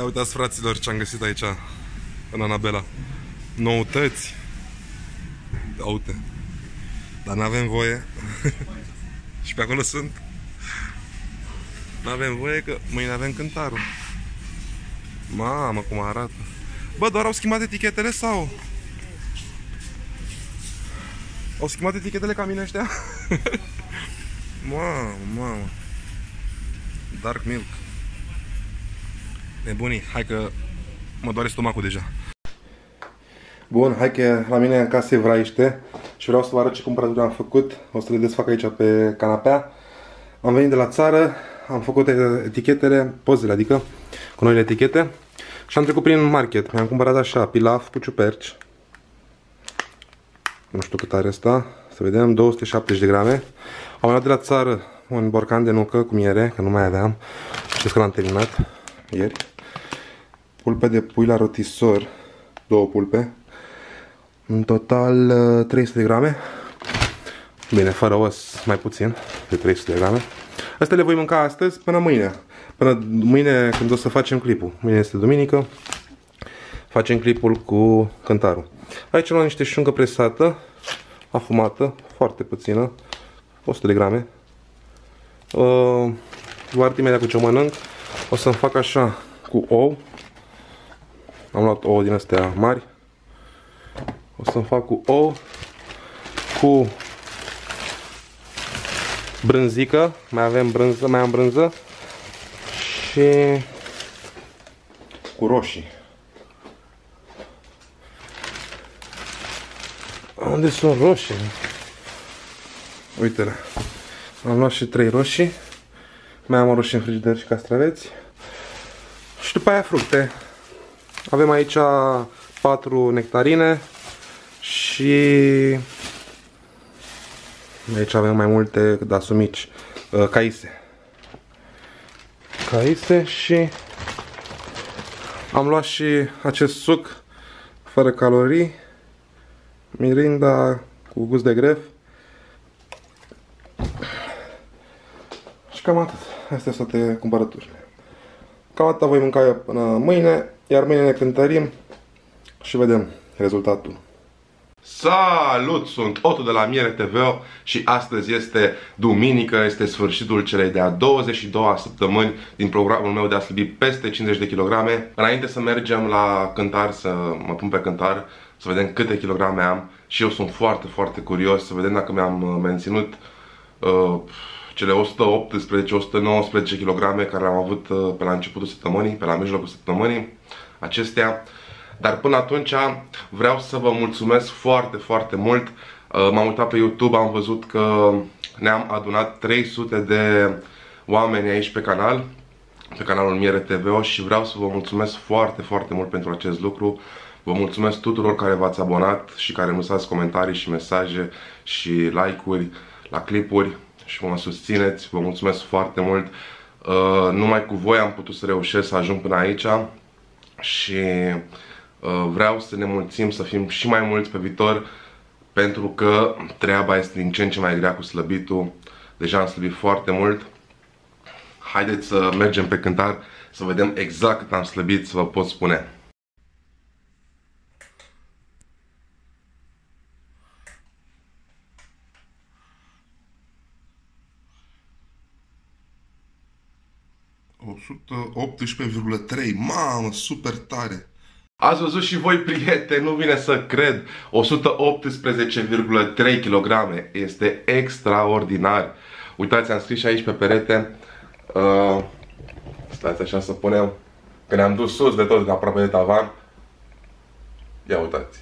Ia uitați, fraților, ce am găsit aici în Anabela. Noutăți. Ia uite. Dar n-avem voie. Și pe acolo sunt. N-avem voie că mâine avem cântarul. Mamă, cum arată. Bă, doar au schimbat etichetele sau? Au schimbat etichetele ca mine ăștia? Mamă. Dark milk. Nebunii, hai că mă doare stomacul deja. Bun, hai că la mine în casă e vraiște și vreau să vă arăt ce cumpărături am făcut. O să le desfac aici pe canapea. Am venit de la țară, am făcut etichetele, pozele, adică cu noile etichete. Și am trecut prin market. Mi-am cumpărat așa, pilaf cu ciuperci. Nu știu cât are asta. Să vedem, 270 de grame. Am luat de la țară un borcan de nucă cu miere, că nu mai aveam. Știți că l-am terminat ieri. Pulpe de pui la rotisor, 2 pulpe. În total 300 de grame. Bine, fără os mai puțin, de 300 de grame. Astea le voi mânca astăzi până mâine. Până mâine când o să facem clipul. Mâine este duminică. Facem clipul cu cântarul. Aici am luat niște șuncă presată, afumată, foarte puțină, 100 de grame. Vă arăt imediat cu ce o mănânc. O să-mi fac așa cu ou. Am luat ouă din astea mari. O să-mi fac cu ou, cu brânzică, mai avem brânză, mai am brânză și cu roșii. Unde sunt roșii? Uite-le. Am luat și 3 roșii. Mai am o roșie în frigider și castraveți. Și după aia fructe. Avem aici 4 nectarine și aici avem mai multe, dar sunt mici, caise. Caise și am luat și acest suc fără calorii, Mirinda cu gust de gref. Și cam atât. Astea sunt toate cumpărăturile. Cam atât voi mânca eu până mâine, iar mâine ne cântărim și vedem rezultatul. Salut! Sunt Otto de la Miere TV și astăzi este duminică, este sfârșitul celei de-a 22-a săptămâni din programul meu de a slăbi peste 50 de kilograme. Înainte să mergem la cântar, să mă pun pe cântar, să vedem câte kilograme am și eu sunt foarte, foarte curios să vedem dacă mi-am menținut cele 118-119 kg care le-am avut pe la începutul săptămânii, pe la mijlocul săptămânii acestea. Dar până atunci vreau să vă mulțumesc foarte, foarte mult. M-am uitat pe YouTube, am văzut că ne-am adunat 300 de oameni aici pe canal, pe canalul Miere TV și vreau să vă mulțumesc foarte, foarte mult pentru acest lucru. Vă mulțumesc tuturor care v-ați abonat și care îmi lăsați comentarii și mesaje și like-uri la clipuri și mă susțineți. Vă mulțumesc foarte mult. Numai cu voi am putut să reușesc să ajung până aici și vreau să ne mulțim, să fim și mai mulți pe viitor, pentru că treaba este din ce în ce mai grea cu slăbitul. Deja am slăbit foarte mult. Haideți să mergem pe cântar să vedem exact cât am slăbit, să vă pot spune. ...118,3, mamă, super tare! Ați văzut și voi, prieteni, nu vine să cred, 118,3 kg, este extraordinar. Uitați, am scris și aici pe perete, stați așa să punem, că ne-am dus sus de tot, aproape de tavan. Ia uitați,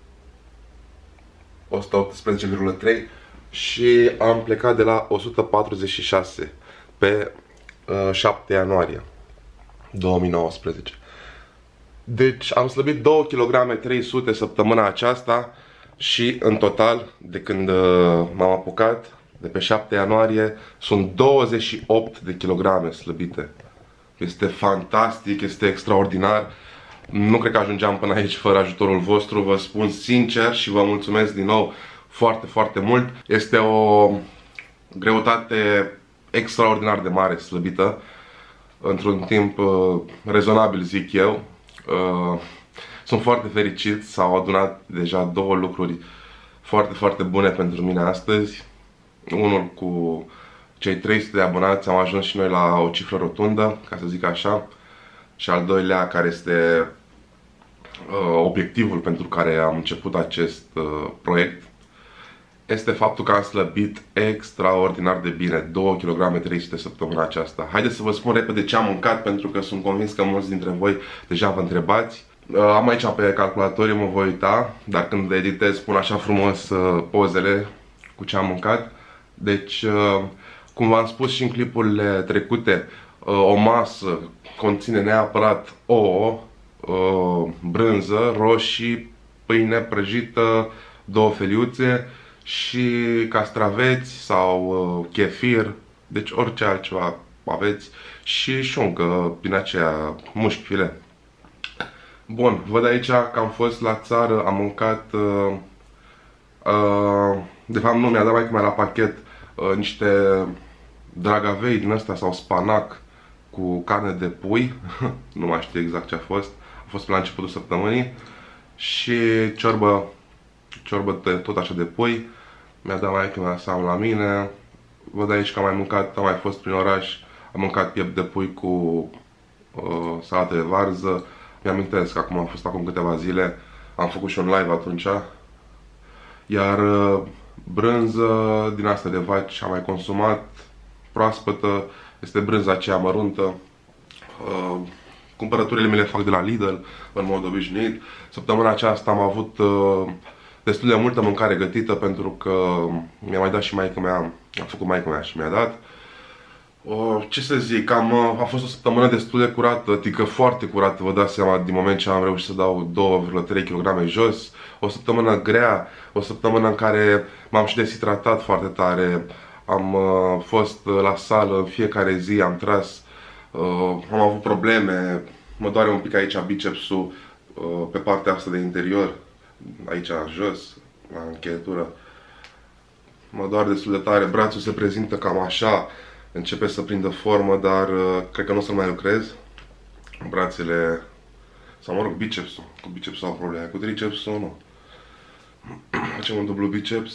118,3 și am plecat de la 146 pe 7 ianuarie 2019. Deci am slăbit 2 kg 300 săptămâna aceasta și în total, de când m-am apucat, de pe 7 ianuarie, sunt 28 de kilograme slăbite. Este fantastic, este extraordinar. Nu cred că ajungeam până aici fără ajutorul vostru, vă spun sincer și vă mulțumesc din nou foarte, foarte mult. Este o greutate extraordinar de mare slăbită. într-un timp rezonabil, zic eu. Sunt foarte fericit, s-au adunat deja două lucruri foarte, foarte bune pentru mine astăzi. Unul cu cei 300 de abonați, am ajuns și noi la o cifră rotundă, ca să zic așa. Și al doilea, care este obiectivul pentru care am început acest proiect, este faptul că am slăbit extraordinar de bine, 2 kg 300 săptămâna aceasta. Haideți să vă spun repede ce am mâncat, pentru că sunt convins că mulți dintre voi deja vă întrebați. Am aici pe calculator, eu mă voi uita, dar când editez pun așa frumos pozele cu ce am mâncat. Deci, cum v-am spus și în clipurile trecute, o masă conține neapărat ouă, brânză, roșii, pâine prăjită, 2 feliuțe și castraveți sau chefir, deci orice altceva aveți, și șuncă din aceea, mușchi, file. Bun, văd aici că am fost la țară, am mâncat, de fapt nu, mi-a dat maică-mea la pachet niște dragavei din ăsta sau spanac cu carne de pui, nu mai știu exact ce a fost pe la începutul săptămânii, și ciorbă tot așa de pui, mi-a dat maică-mea să am la mine. Văd aici că am mai mâncat, am mai fost prin oraș, am mâncat piept de pui cu salată de varză. Mi-amintesc că acum am fost acum câteva zile, am făcut și un live atunci. Iar brânză din asta de vaci am mai consumat, proaspătă, este brânza aceea măruntă. Cumpărăturile mele fac de la Lidl, în mod obișnuit. Săptămâna aceasta am avut destul de multă mâncare gătită, pentru că mi-a mai dat și maică-mea, am făcut maică-mea și mi-a dat. Ce să zic, a fost o săptămână destul de curată, adică foarte curată, vă dați seama, din moment ce am reușit să dau 2,3 kg jos. O săptămână grea, o săptămână în care m-am și deshidratat foarte tare. Am fost la sală în fiecare zi, am tras, am avut probleme, mă doare un pic aici bicepsul, pe partea asta de interior, aici jos, la încheietură. Mă doare destul de tare, brațul se prezintă cam așa, începe să prindă formă, dar cred că nu o să mai lucrez. Brațele, sau mă rog, bicepsul. Cu bicepsul am probleme, cu tricepsul nu. Facem un dublu biceps.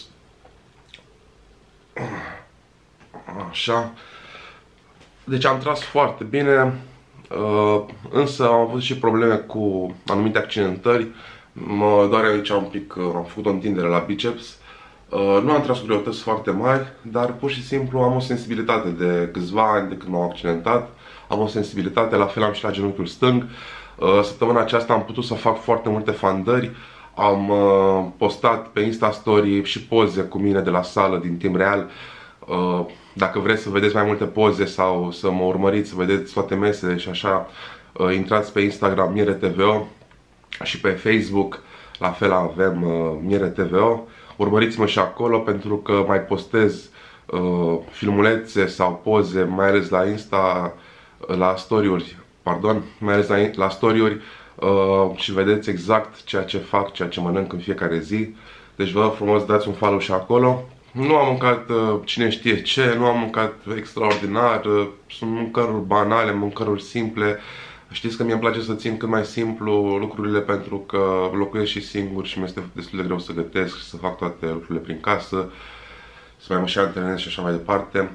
Așa. Deci am tras foarte bine, însă am avut și probleme cu anumite accidentări. Mă doare aici un pic, am făcut o întindere la biceps. Nu am tras cu greutăți foarte mari, dar pur și simplu am o sensibilitate de câțiva ani de când m-am accidentat. Am o sensibilitate, la fel am și la genunchiul stâng. Săptămâna aceasta am putut să fac foarte multe fandări. Am postat pe Insta Story și poze cu mine de la sală din timp real. Dacă vreți să vedeți mai multe poze sau să mă urmăriți, să vedeți toate mesele și așa, intrați pe Instagram Miere TVO și pe Facebook, la fel avem Miere TVO. Urmăriți-mă și acolo, pentru că mai postez filmulețe sau poze, mai ales la Insta, la story-uri, pardon, mai ales la story-uri, și vedeți exact ceea ce fac, ceea ce mănânc în fiecare zi. Deci vă rog frumos, dați un follow și acolo. Nu am mâncat cine știe ce, nu am mâncat extraordinar, sunt mâncăruri banale, mâncăruri simple. Știți că mie îmi place să țin cât mai simplu lucrurile, pentru că locuiesc și singur și mi-este destul de greu să gătesc și să fac toate lucrurile prin casă, să mai mă și antrenez și așa mai departe.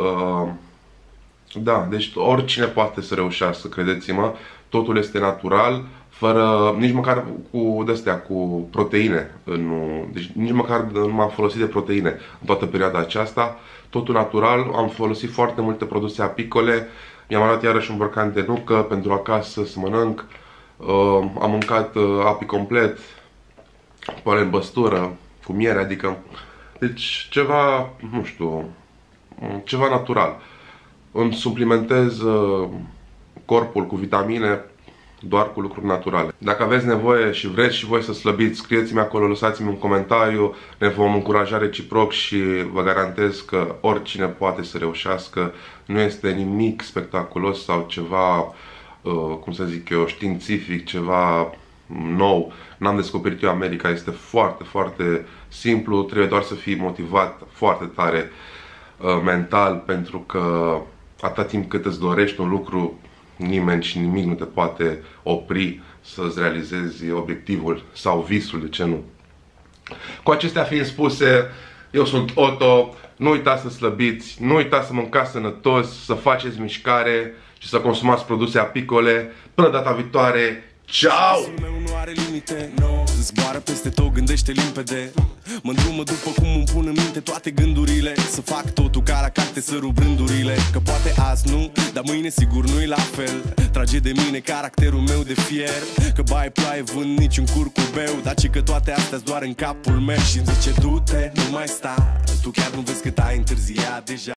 Da, deci oricine poate să reușească, credeți-mă, totul este natural, fără, nici măcar cu de-astea, cu proteine, deci nici măcar nu m-am folosit de proteine în toată perioada aceasta, totul natural, am folosit foarte multe produse apicole. Mi-am luat iarăși un borcan de nucă pentru acasă să mănânc. Am mâncat api complet, polen băstură, cu miere, adică, deci ceva, nu știu, ceva natural. Îmi suplimentez corpul cu vitamine doar cu lucruri naturale. Dacă aveți nevoie și vreți și voi să slăbiți, scrieți-mi acolo, lăsați-mi un comentariu, ne vom încuraja reciproc și vă garantez că oricine poate să reușească. Nu este nimic spectaculos sau ceva, cum să zic eu, științific, ceva nou. N-am descoperit eu America, este foarte, foarte simplu, trebuie doar să fii motivat foarte tare mental, pentru că Atâta timp cât îți dorești un lucru, nimeni și nimic nu te poate opri să-ți realizezi obiectivul sau visul, de ce nu? Cu acestea fiind spuse, eu sunt Otto, nu uitați să slăbiți, nu uitați să mâncați sănătos, să faceți mișcare și să consumați produse apicole. Până data viitoare, ciao! Nu are limite, no. Zboară peste tot, gândește limpede. Mă îndrumă după cum îmi pun în minte toate gândurile. Să fac totul ca la carte, să rup rândurile. Că poate azi nu, dar mâine sigur nu-i la fel. Trage de mine caracterul meu de fier. Că baie ploaie, vând niciun curcubeu. Dar ci că toate astea-s doar în capul meu. Și-mi zice du-te, nu mai sta. Tu chiar nu vezi cât ai întârziat deja.